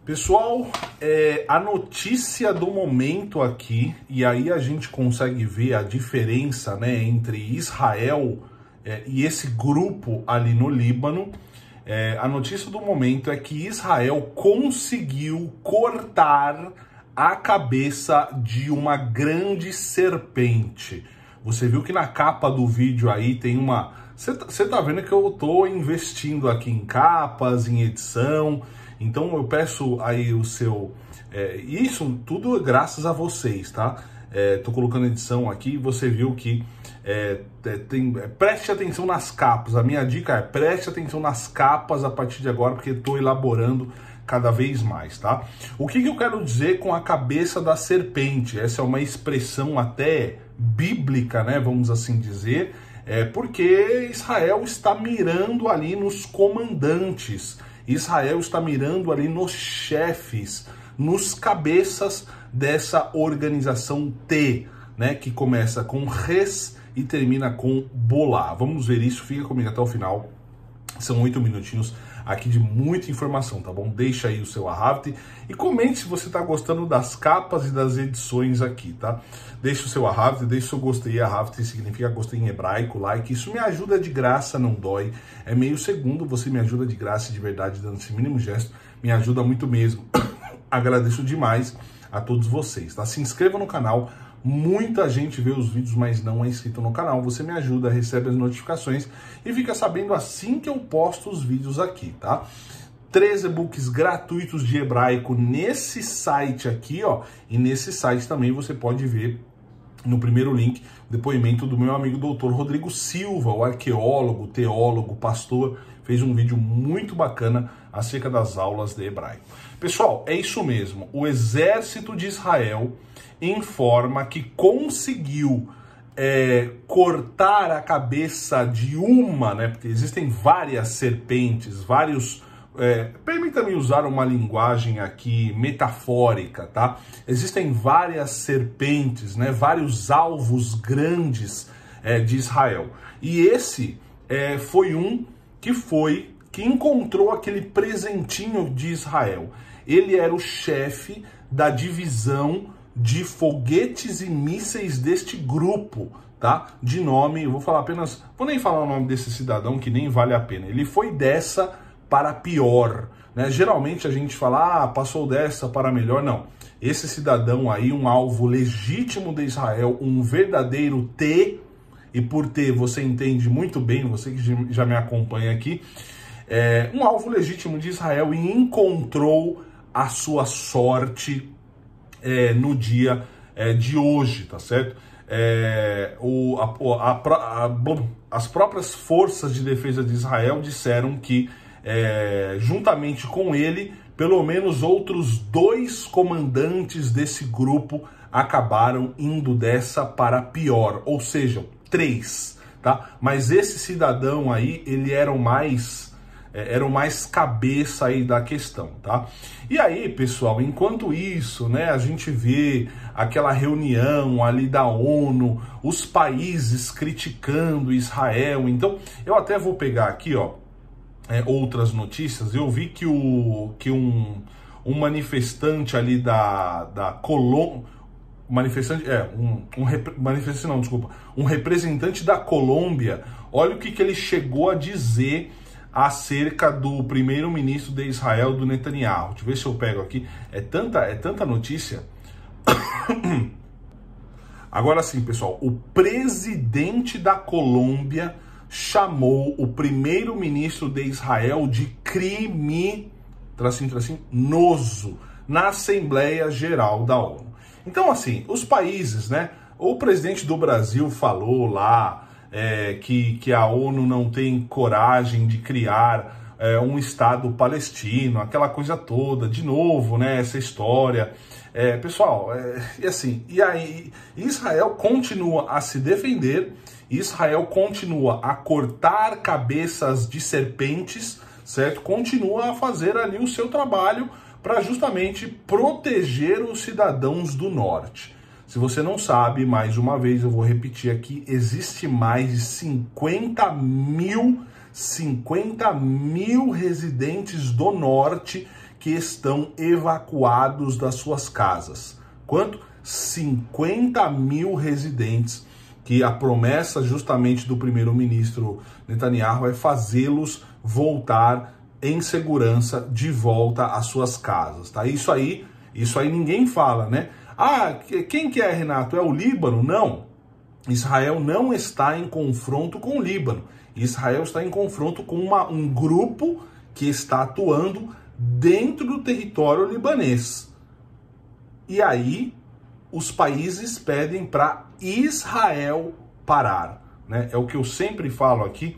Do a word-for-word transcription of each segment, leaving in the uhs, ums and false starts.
Pessoal, é, a notícia do momento aqui, e aí a gente consegue ver a diferença, né, entre Israel é, e esse grupo ali no Líbano. É, a notícia do momento é que Israel conseguiu cortar a cabeça de uma grande serpente. Você viu que na capa do vídeo aí tem uma... Você tá vendo que eu tô investindo aqui em capas, em edição, então eu peço aí o seu... É, isso tudo é graças a vocês, tá? É, tô colocando edição aqui, você viu que... É, tem, é, preste atenção nas capas, a minha dica é preste atenção nas capas a partir de agora, porque estou elaborando cada vez mais, tá? O que, que eu quero dizer com a cabeça da serpente? Essa é uma expressão até bíblica, né, vamos assim dizer, é porque Israel está mirando ali nos comandantes, Israel está mirando ali nos chefes, nos cabeças dessa organização T, né, que começa com res e termina com bolá. Vamos ver isso, fica comigo até o final. São oito minutinhos aqui de muita informação, tá bom? Deixa aí o seu arravte e comente se você tá gostando das capas e das edições aqui, tá? Deixa o seu arravte, deixa o seu gostei. Arravte significa gostei em hebraico, like. Isso me ajuda de graça, não dói. É meio segundo, você me ajuda de graça, de verdade, dando esse mínimo gesto. Me ajuda muito mesmo. Agradeço demais a todos vocês, tá? Se inscreva no canal. Muita gente vê os vídeos, mas não é inscrito no canal. Você me ajuda, recebe as notificações e fica sabendo assim que eu posto os vídeos aqui, tá? Três e-books gratuitos de hebraico nesse site aqui, ó. E nesse site também você pode ver no primeiro link o depoimento do meu amigo doutor Rodrigo Silva, o arqueólogo, teólogo, pastor. Fez um vídeo muito bacana acerca das aulas de hebraico. Pessoal, é isso mesmo. O exército de Israel informa que conseguiu é, cortar a cabeça de uma, né? Porque existem várias serpentes, vários... É, permita-me usar uma linguagem aqui metafórica, tá? Existem várias serpentes, né? Vários alvos grandes é, de Israel. E esse é, foi um que foi, que encontrou aquele presentinho de Israel. Ele era o chefe da divisão de foguetes e mísseis deste grupo, tá? De nome, eu vou falar apenas, vou nem falar o nome desse cidadão que nem vale a pena. Ele foi dessa para pior, né? Geralmente a gente fala, ah, passou dessa para melhor, não. Esse cidadão aí, um alvo legítimo de Israel, um verdadeiro T, e por T você entende muito bem, você que já me acompanha aqui, é um alvo legítimo de Israel e encontrou a sua sorte É, no dia é, de hoje, tá certo? É, o, a, a, a, a, as próprias forças de defesa de Israel disseram que, é, juntamente com ele, pelo menos outros dois comandantes desse grupo acabaram indo dessa para pior, ou seja, três, tá? Mas esse cidadão aí, ele era o mais... era o mais cabeça aí da questão, tá? E aí, pessoal, enquanto isso, né, a gente vê aquela reunião ali da ONU, os países criticando Israel. Então, eu até vou pegar aqui, ó, é, outras notícias. Eu vi que, o, que um, um manifestante ali da, da Colômbia, manifestante, é, um, um manifestante, não, desculpa, um representante da Colômbia, olha o que, que ele chegou a dizer acerca do primeiro-ministro de Israel, do Netanyahu. Deixa eu ver se eu pego aqui. É tanta, é tanta notícia. Agora sim, pessoal. O presidente da Colômbia chamou o primeiro-ministro de Israel de crime, tracinho, tracinho, noso, na Assembleia Geral da ONU. Então, assim, os países, né? O presidente do Brasil falou lá... É, que, que a ONU não tem coragem de criar é, um Estado palestino, aquela coisa toda, de novo, né, essa história. É, pessoal, é, e assim, e aí Israel continua a se defender, Israel continua a cortar cabeças de serpentes, certo? Continua a fazer ali o seu trabalho para justamente proteger os cidadãos do norte. Se você não sabe, mais uma vez eu vou repetir aqui, existe mais de cinquenta mil, cinquenta mil residentes do norte que estão evacuados das suas casas. Quanto? cinquenta mil residentes, que a promessa justamente do primeiro-ministro Netanyahu é fazê-los voltar em segurança de volta às suas casas, tá? Isso aí, isso aí ninguém fala, né? Ah, quem que é, Renato? É o Líbano? Não. Israel não está em confronto com o Líbano. Israel está em confronto com uma, um grupo que está atuando dentro do território libanês. E aí, os países pedem para Israel parar, né? É o que eu sempre falo aqui.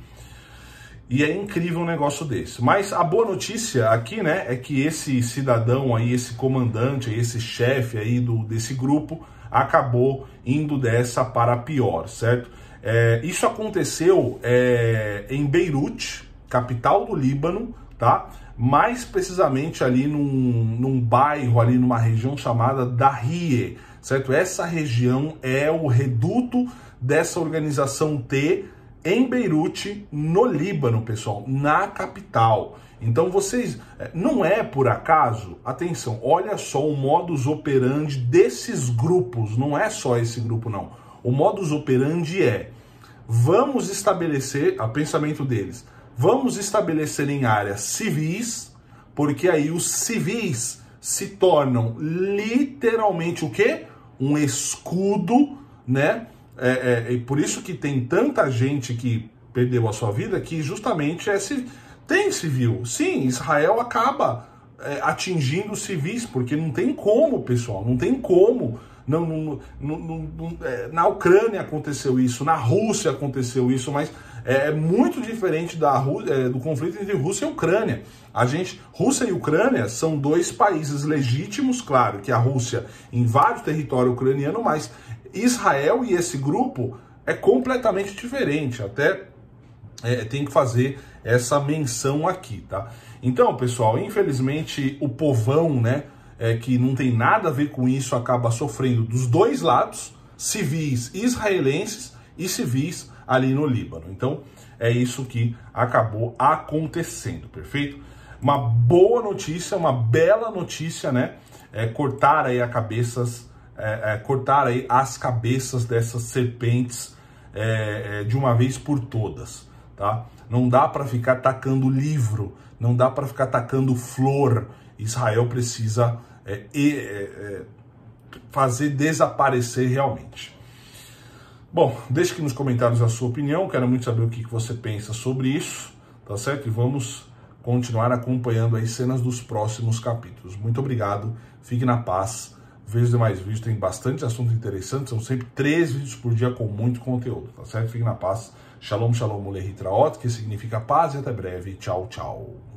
E é incrível um negócio desse. Mas a boa notícia aqui, né, é que esse cidadão aí, esse comandante, esse chefe aí do, desse grupo, acabou indo dessa para pior, certo? É, isso aconteceu é, em Beirute, capital do Líbano, tá? Mais precisamente ali num, num bairro, ali numa região chamada Dahie, certo? Essa região é o reduto dessa organização T em Beirute, no Líbano, pessoal, na capital. Então vocês, não é por acaso, atenção, olha só o modus operandi desses grupos, não é só esse grupo não. O modus operandi é, vamos estabelecer, o pensamento deles, vamos estabelecer em áreas civis, porque aí os civis se tornam literalmente o quê? Um escudo, né? É, é, é por isso que tem tanta gente que perdeu a sua vida, que justamente é civil. Tem civil. Sim, Israel acaba é, atingindo civis, porque não tem como, pessoal, não tem como. Não, não, não, não, não, é, na Ucrânia aconteceu isso, na Rússia aconteceu isso, mas é muito diferente da, é, do conflito entre Rússia e Ucrânia. A gente, Rússia e Ucrânia são dois países legítimos, claro, que a Rússia invade o território ucraniano, mas Israel e esse grupo é completamente diferente, até é, tem que fazer essa menção aqui, tá? Então, pessoal, infelizmente o povão, né, é, que não tem nada a ver com isso, acaba sofrendo dos dois lados, civis israelenses e civis ali no Líbano. Então, é isso que acabou acontecendo, perfeito? Uma boa notícia, uma bela notícia, né? É, cortar aí a cabeças, é, é, cortar aí as cabeças dessas serpentes é, é, de uma vez por todas, tá? Não dá para ficar tacando livro, não dá para ficar tacando flor. Israel precisa é, é, é, fazer desaparecer realmente. Bom, deixe aqui nos comentários a sua opinião, quero muito saber o que você pensa sobre isso, tá certo? E vamos continuar acompanhando as cenas dos próximos capítulos. Muito obrigado, fique na paz, veja os demais vídeos, tem bastante assunto interessante, são sempre três vídeos por dia com muito conteúdo, tá certo? Fique na paz, shalom, shalom, ulehi traot, que significa paz, e até breve, tchau, tchau.